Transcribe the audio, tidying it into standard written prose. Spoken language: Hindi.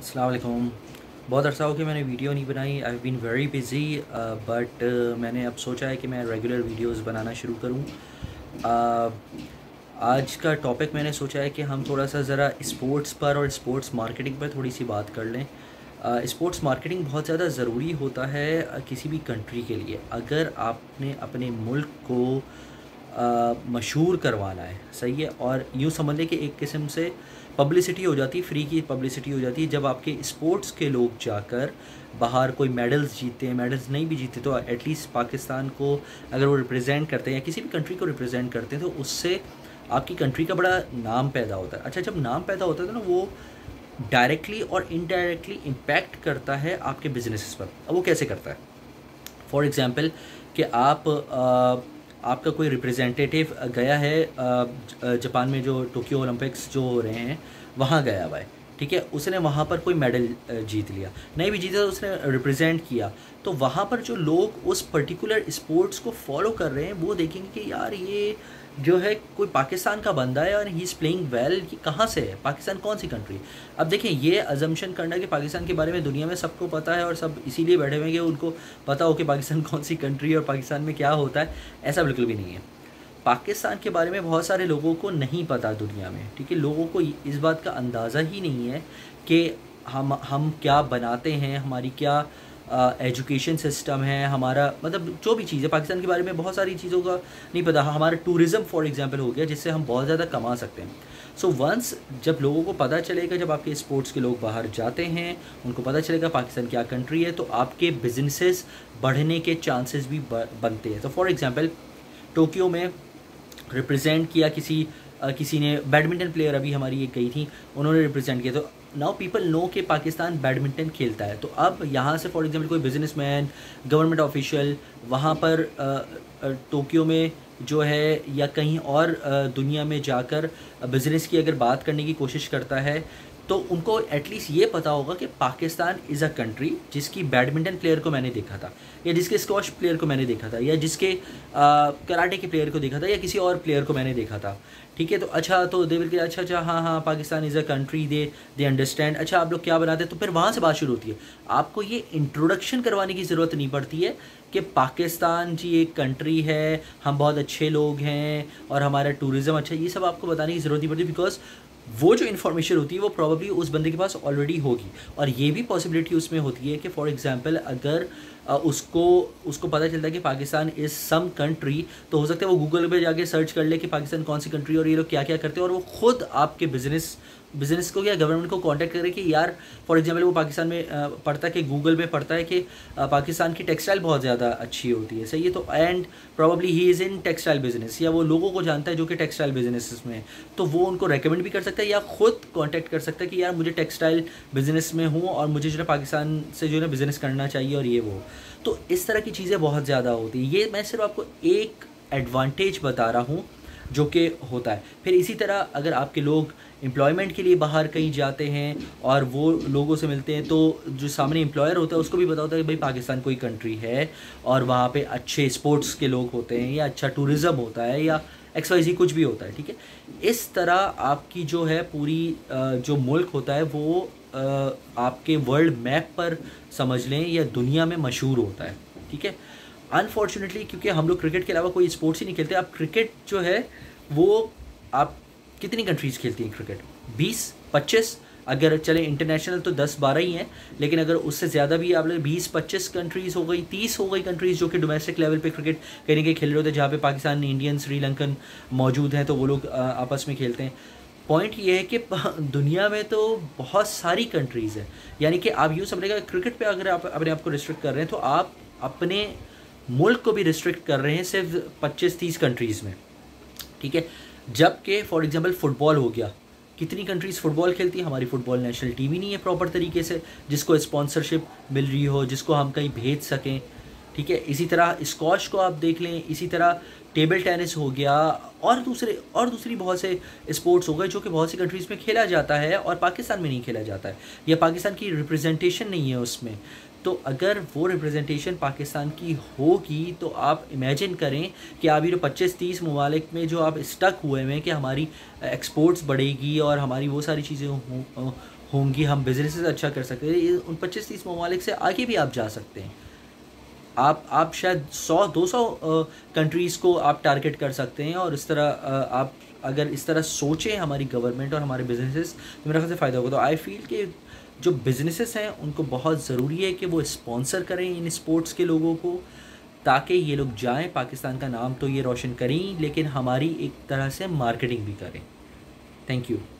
अस्सलाम वालेकुम। बहुत अरसा हो गया मैंने वीडियो नहीं बनाई। I have been very busy but मैंने अब सोचा है कि मैं रेगुलर वीडियोस बनाना शुरू करूं। आज का टॉपिक मैंने सोचा है कि हम थोड़ा सा ज़रा स्पोर्ट्स पर और स्पोर्ट्स मार्केटिंग पर थोड़ी सी बात कर लें। स्पोर्ट्स मार्केटिंग बहुत ज़्यादा ज़रूरी होता है किसी भी कंट्री के लिए। अगर आपने अपने मुल्क को मशहूर करवाना है, सही है, और यूँ समझ लें कि एक किस्म से पब्लिसिटी हो जाती है, फ्री की पब्लिसिटी हो जाती है जब आपके स्पोर्ट्स के लोग जाकर बाहर कोई मेडल्स जीतते हैं। मेडल्स नहीं भी जीतते तो एटलीस्ट पाकिस्तान को अगर वो रिप्रेजेंट करते हैं या किसी भी कंट्री को रिप्रेजेंट करते हैं तो उससे आपकी कंट्री का बड़ा नाम पैदा होता है। अच्छा, जब नाम पैदा होता है तो ना वो डायरेक्टली और इनडायरेक्टली इम्पैक्ट करता है आपके बिजनेसेस पर। अब वो कैसे करता है? फॉर एग्ज़ाम्पल कि आपका कोई रिप्रेजेंटेटिव गया है जापान में जो टोक्यो ओलंपिक्स जो हो रहे हैं वहाँ गया हुआ है, ठीक है। उसने वहाँ पर कोई मेडल जीत लिया, नहीं भी जीता तो उसने रिप्रेजेंट किया, तो वहाँ पर जो लोग उस पर्टिकुलर स्पोर्ट्स को फॉलो कर रहे हैं वो देखेंगे कि यार ये जो है कोई पाकिस्तान का बंदा है और ही इज़ प्लेइंग वेल। कि कहाँ से है, पाकिस्तान कौन सी कंट्री। अब देखिए, ये अजम्पशन करना कि पाकिस्तान के बारे में दुनिया में सबको पता है और सब इसीलिए बैठे हुए हैं कि उनको पता हो कि पाकिस्तान कौन सी कंट्री है और पाकिस्तान में क्या होता है, ऐसा बिल्कुल भी नहीं है। पाकिस्तान के बारे में बहुत सारे लोगों को नहीं पता दुनिया में, ठीक है। लोगों को इस बात का अंदाज़ा ही नहीं है कि हम क्या बनाते हैं, हमारी क्या एजुकेशन सिस्टम है, हमारा मतलब जो भी चीज़ है पाकिस्तान के बारे में बहुत सारी चीज़ों का नहीं पता। हमारा टूरिज़्म फॉर एग्जांपल हो गया जिससे हम बहुत ज़्यादा कमा सकते हैं। सो वंस जब लोगों को पता चलेगा, जब आपके स्पोर्ट्स के लोग बाहर जाते हैं, उनको पता चलेगा पाकिस्तान क्या कंट्री है, तो आपके बिजनेसेस बढ़ने के चांसेस भी बनते हैं। तो फॉर एग्ज़ाम्पल टोक्यो में रिप्रेजेंट किया किसी ने, बैडमिंटन प्लेयर अभी हमारी एक गई थी, उन्होंने रिप्रेजेंट किया, तो नाउ पीपल नो कि पाकिस्तान बैडमिंटन खेलता है। तो अब यहाँ से फॉर एग्जांपल कोई बिजनेसमैन, गवर्नमेंट ऑफिशियल वहाँ पर टोक्यो में जो है या कहीं और दुनिया में जाकर बिज़नेस की अगर बात करने की कोशिश करता है तो उनको एटलीस्ट ये पता होगा कि पाकिस्तान इज़ अ कंट्री जिसकी बैडमिंटन प्लेयर को मैंने देखा था, या जिसके स्क्वॉश प्लेयर को मैंने देखा था, या जिसके कराटे के प्लेयर को देखा था, या किसी और प्लेयर को मैंने देखा था, ठीक है। तो अच्छा, तो दे विल के अच्छा हाँ हाँ Pakistan is a country, they understand. अच्छा, आप लोग क्या बनाते हैं, तो फिर वहाँ से बात शुरू होती है। आपको ये इंट्रोडक्शन करवाने की ज़रूरत नहीं पड़ती है कि पाकिस्तान जी एक कंट्री है, हम बहुत अच्छे लोग हैं और हमारा टूरिज़्म अच्छा है, ये सब आपको बताने की ज़रूरत नहीं पड़ती, बिकॉज वो जो इन्फॉर्मेशन होती है वो प्रॉब्ली उस बंदे के पास ऑलरेडी होगी। और ये भी पॉसिबिलिटी उसमें होती है कि फॉर एग्जांपल अगर उसको पता चलता है कि पाकिस्तान इज़ सम कंट्री, तो हो सकता है वो गूगल पे जाके सर्च कर ले कि पाकिस्तान कौन सी कंट्री और ये लोग क्या क्या करते हैं, और वो खुद आपके बिज़नेस को या गवर्नमेंट को कांटेक्ट करे कि यार फॉर एग्जांपल वो पाकिस्तान में पढ़ता है कि गूगल में पढ़ता है कि पाकिस्तान की टेक्सटाइल बहुत ज़्यादा अच्छी होती है, सही है, तो and probably he is in textile business, या वो लोगों को जानता है जो कि टेक्सटाइल बिजनेस में है, तो वो उनको रेकमेंड भी कर सकता है या खुद कांटेक्ट कर सकता है कि यार मुझे टेक्सटाइल बिजनेस में हूँ और मुझे जो है पाकिस्तान से जो है बिज़नेस करना चाहिए और ये वो। तो इस तरह की चीज़ें बहुत ज़्यादा होती है। ये मैं सिर्फ आपको एक एडवांटेज बता रहा हूँ जो कि होता है। फिर इसी तरह अगर आपके लोग एम्प्लॉयमेंट के लिए बाहर कहीं जाते हैं और वो लोगों से मिलते हैं, तो जो सामने एम्प्लॉयर होता है उसको भी पता होता है कि भाई पाकिस्तान कोई कंट्री है और वहाँ पे अच्छे स्पोर्ट्स के लोग होते हैं या अच्छा टूरिज़्म होता है या XYZ कुछ भी होता है, ठीक है। इस तरह आपकी जो है पूरी जो मुल्क होता है वो आपके वर्ल्ड मैप पर समझ लें या दुनिया में मशहूर होता है, ठीक है। अनफॉर्चुनेटली क्योंकि हम लोग क्रिकेट के अलावा कोई स्पोर्ट्स ही नहीं खेलते। आप क्रिकेट जो है वो आप कितनी कंट्रीज़ खेलती हैं क्रिकेट? 20-25, अगर चले इंटरनेशनल तो 10-12 ही हैं, लेकिन अगर उससे ज़्यादा भी आप लोग 20-25 कंट्रीज़ हो गई, 30 हो गई कंट्रीज़ जो कि डोमेस्टिक लेवल पे क्रिकेट कहीं ना कहीं खेल रहे होते हैं, जहाँ पे पाकिस्तान, इंडियन, श्रीलंकन मौजूद हैं, तो वो लोग आपस में खेलते हैं। पॉइंट ये है कि दुनिया में तो बहुत सारी कंट्रीज़ हैं, यानी कि आप यूँ समझिएगा क्रिकेट पे अगर आप अपने आप को रिस्ट्रिक्ट कर रहे हैं तो आप अपने मुल्क को भी रिस्ट्रिक्ट कर रहे हैं सिर्फ 25-30 कंट्रीज़ में, ठीक है। जबकि फॉर एग्जांपल फ़ुटबॉल हो गया, कितनी कंट्रीज़ फ़ुटबॉल खेलती है। हमारी फ़ुटबॉल नेशनल टीम ही नहीं है प्रॉपर तरीके से जिसको स्पॉन्सरशिप मिल रही हो, जिसको हम कहीं भेज सकें, ठीक है। इसी तरह स्क्वॉश को आप देख लें, इसी तरह टेबल टेनिस हो गया और दूसरी बहुत से स्पोर्ट्स हो गए जो कि बहुत सी कंट्रीज़ में खेला जाता है और पाकिस्तान में नहीं खेला जाता है या पाकिस्तान की रिप्रेजेंटेशन नहीं है उसमें। तो अगर वो रिप्रेजेंटेशन पाकिस्तान की होगी तो आप इमेजिन करें कि आप ये जो 25-30 ममालिक में जो आप स्टक हुए हैं कि हमारी एक्सपोर्ट्स बढ़ेगी और हमारी वो सारी चीज़ें होंगी, हम बिज़नेसेस अच्छा कर सकते हैं। ये उन 25-30 ममालिक से आगे भी आप जा सकते हैं। आप शायद 100-200 कंट्रीज़ को आप टारगेट कर सकते हैं, और इस तरह आप अगर इस तरह सोचें हमारी गवर्नमेंट और हमारे बिज़नेसेस, तो मेरे ख्याल से फ़ायदा होगा। तो आई फ़ील कि जो बिज़नेसेस हैं उनको बहुत ज़रूरी है कि वो स्पॉन्सर करें इन स्पोर्ट्स के लोगों को, ताकि ये लोग जाएँ, पाकिस्तान का नाम तो ये रोशन करें, लेकिन हमारी एक तरह से मार्केटिंग भी करें। Thank you.